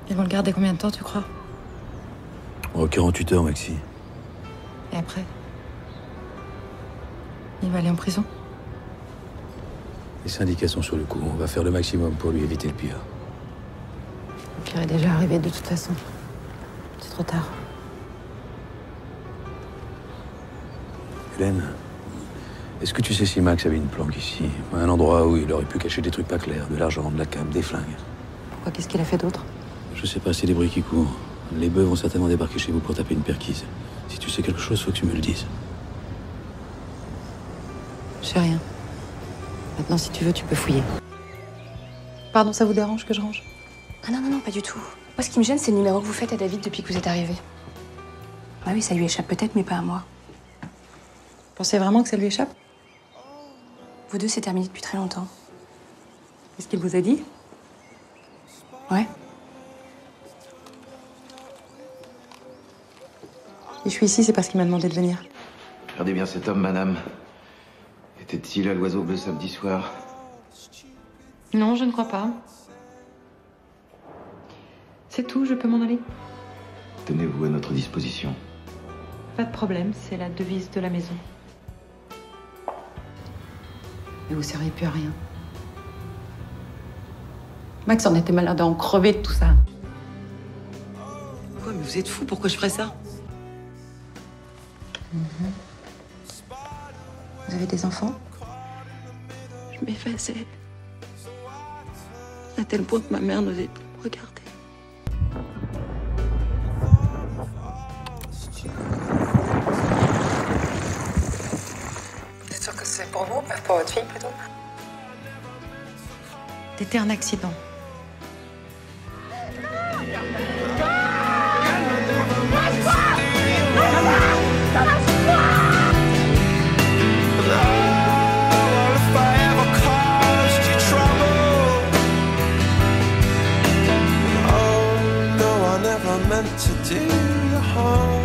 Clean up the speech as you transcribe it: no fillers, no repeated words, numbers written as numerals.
Ils vont le garder combien de temps, tu crois? Oh, 48 heures, Maxi. Et après? Il va aller en prison? Les syndicats sont sur le coup. On va faire le maximum pour lui éviter le pire. Le pire est déjà arrivé de toute façon. C'est trop tard. Hélène, est-ce que tu sais si Max avait une planque ici? Un endroit où il aurait pu cacher des trucs pas clairs, de l'argent, de la cam, des flingues. Pourquoi? Qu'est-ce qu'il a fait d'autre? Je sais pas, c'est des bruits qui courent. Les bœufs vont certainement débarquer chez vous pour taper une perquise. Si tu sais quelque chose, faut que tu me le dises. Je sais rien. Maintenant, si tu veux, tu peux fouiller. Pardon, ça vous dérange que je range? Ah non, non, non, pas du tout. Moi, ce qui me gêne, c'est le numéro que vous faites à David depuis que vous êtes arrivé. Ah oui, ça lui échappe peut-être, mais pas à moi. Vous pensez vraiment que ça lui échappe? Vous deux, c'est terminé depuis très longtemps. Qu'est-ce qu'il vous a dit? Ouais. Si je suis ici, c'est parce qu'il m'a demandé de venir. Regardez bien cet homme, madame. Était-il à l'Oiseau Bleu samedi soir? Non, je ne crois pas. C'est tout, je peux m'en aller? Tenez-vous à notre disposition. Pas de problème, c'est la devise de la maison. Mais vous servez plus à rien. Max en était malade à en crever de tout ça. Quoi, mais vous êtes fous, pourquoi je ferais ça? Vous avez des enfants? Je m'effaçais. À tel point que ma mère n'osait plus me regarder. Vous êtes sûr que c'est pour vous, pas pour votre fille plutôt? C'était un accident. meant to do you harm.